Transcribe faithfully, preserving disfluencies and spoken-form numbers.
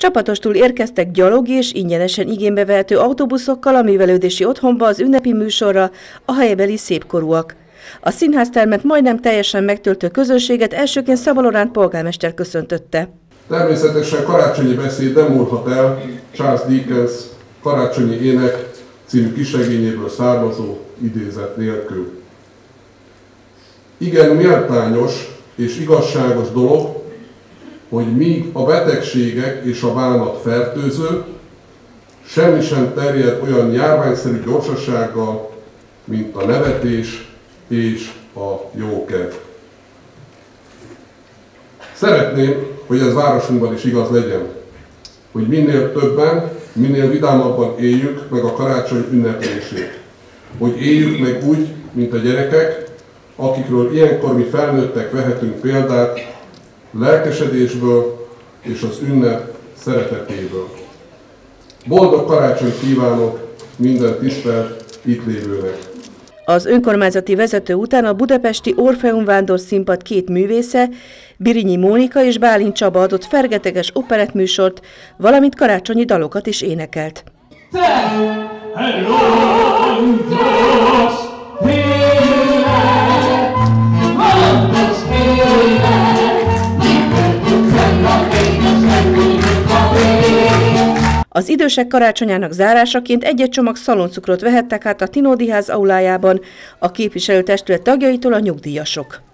Csapatostul érkeztek gyalog és ingyenesen igénybe vehető autóbuszokkal a művelődési otthonba az ünnepi műsorra a helybeli szépkorúak. A színháztermet majdnem teljesen megtöltő közönséget elsőként Szaba Loránd polgármester köszöntötte. Természetesen karácsonyi beszéd nem múlhat el Charles Dickens Karácsonyi ének című kisregényéből származó idézet nélkül. Igen méltányos és igazságos dolog, hogy míg a betegségek és a bánat fertőző, semmi sem terjed olyan járványszerű gyorsasággal, mint a nevetés és a jókedv. Szeretném, hogy ez városunkban is igaz legyen, hogy minél többen, minél vidámabban éljük meg a karácsony ünneplését. Hogy éljük meg úgy, mint a gyerekek, akikről ilyenkor mi felnőttek vehetünk példát, lelkesedésből és az ünnep szeretetéből. Boldog karácsonyt kívánok minden tisztelt itt lévőnek! Az önkormányzati vezető után a budapesti Orfeum Vándor Színpad két művésze, Birinyi Mónika és Bálint Csaba adott fergeteges operettműsort, valamint karácsonyi dalokat is énekelt. Az idősek karácsonyának zárásaként egy-egy csomag szaloncukrot vehettek át a Tinódi ház aulájában a képviselőtestület tagjaitól a nyugdíjasok.